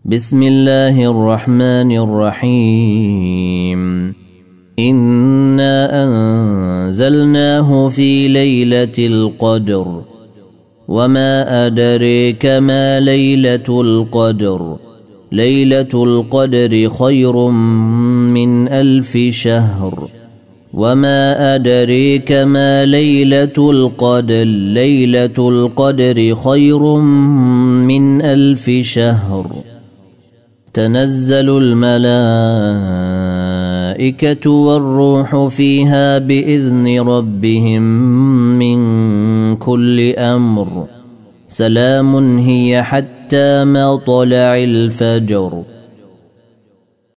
بسم الله الرحمن الرحيم إنا أنزلناه في ليلة القدر وما أدريك ما ليلة القدر ليلة القدر خير من 1000 شهر وما أدريك ما ليلة القدر ليلة القدر خير من 1000 شهر تنزل الملائكة والروح فيها بإذن ربهم من كل أمر سلام هي حتى مطلع الفجر.